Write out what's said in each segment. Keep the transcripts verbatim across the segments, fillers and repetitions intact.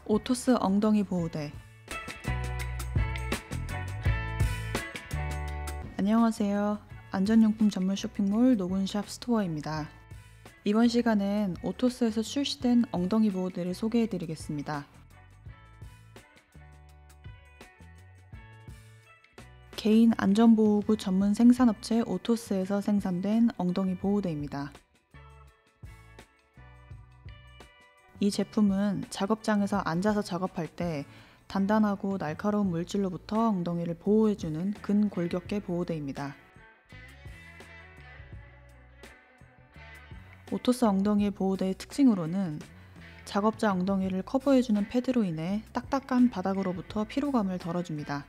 오토스 엉덩이 보호대. 안녕하세요. 안전용품 전문 쇼핑몰 노군샵 스토어입니다. 이번 시간엔 오토스에서 출시된 엉덩이 보호대를 소개해드리겠습니다. 개인 안전보호구 전문 생산업체 오토스에서 생산된 엉덩이 보호대입니다. 이 제품은 작업장에서 앉아서 작업할 때 단단하고 날카로운 물질로부터 엉덩이를 보호해주는 근골격계 보호대입니다. 오토스 엉덩이 보호대의 특징으로는 작업자 엉덩이를 커버해주는 패드로 인해 딱딱한 바닥으로부터 피로감을 덜어줍니다.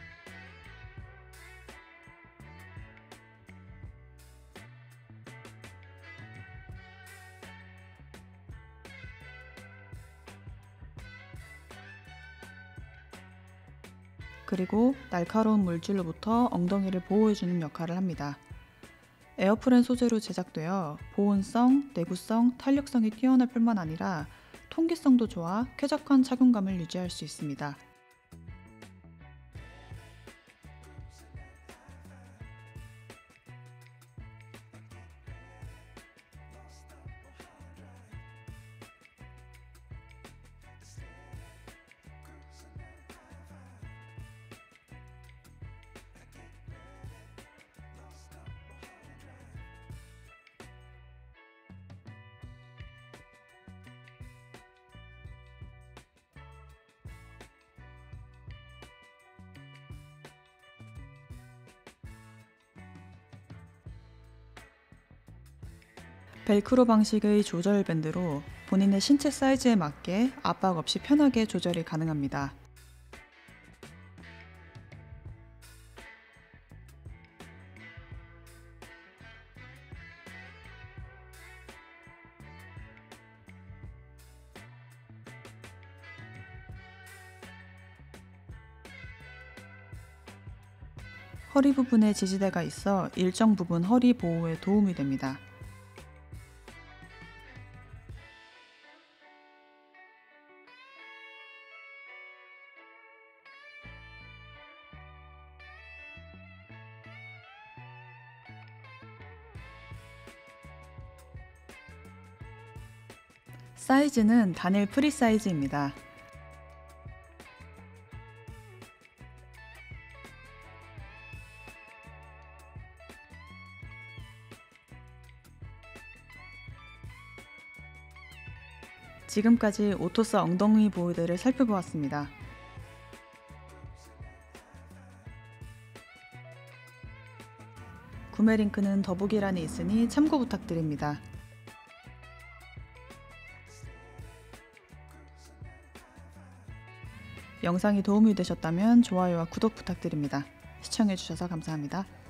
그리고 날카로운 물질로부터 엉덩이를 보호해주는 역할을 합니다. 에어프렌 소재로 제작되어 보온성, 내구성, 탄력성이 뛰어날 뿐만 아니라 통기성도 좋아 쾌적한 착용감을 유지할 수 있습니다. 벨크로 방식의 조절 밴드로 본인의 신체 사이즈에 맞게 압박 없이 편하게 조절이 가능합니다. 허리 부분에 지지대가 있어 일정 부분 허리 보호에 도움이 됩니다. 사이즈는 단일 프리 사이즈입니다. 지금까지 오토스 엉덩이 보호대를 살펴보았습니다. 구매 링크는 더보기란에 있으니 참고 부탁드립니다. 영상이 도움이 되셨다면 좋아요와 구독 부탁드립니다. 시청해주셔서 감사합니다.